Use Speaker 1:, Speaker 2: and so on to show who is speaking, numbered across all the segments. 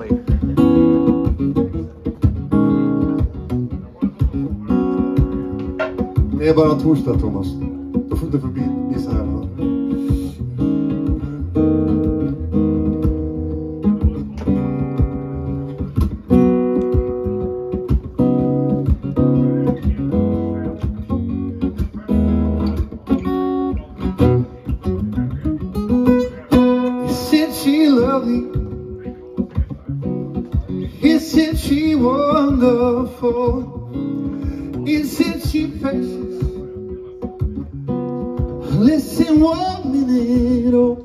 Speaker 1: lovely.
Speaker 2: Det är bara torsdag, Thomas. Då får inte förbi så här.
Speaker 3: Isn't she wonderful? Isn't she precious? Listen 1 minute, oh,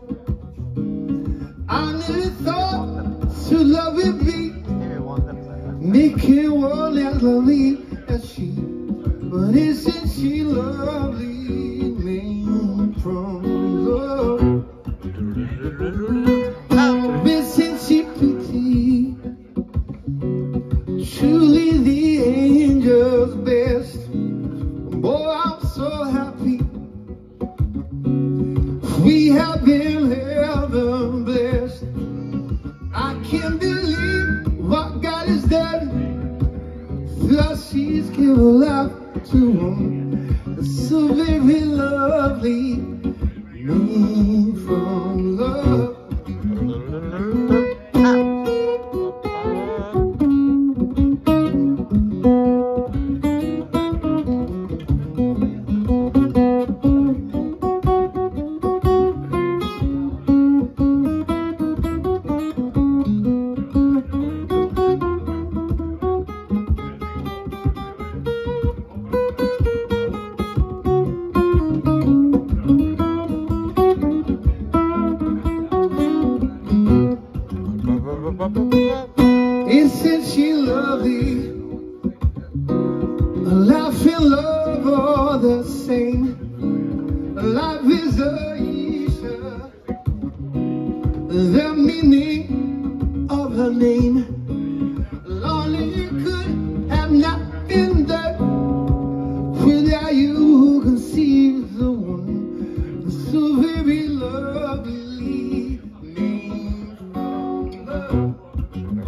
Speaker 3: I never thought to love would be making one as lovely as she. But isn't she lovely, made from love? Isn't she pretty? Truly the angel's best. Boy, I'm so happy we have been heaven blessed. I can't believe what God has done. Plus she's given life to one so very lovely, made from love. Isn't she lovely? Life and love are the same. Life is Aisha, the meaning of her name. Lonely could have not been there without you who conceived the one so very lovely, made from love.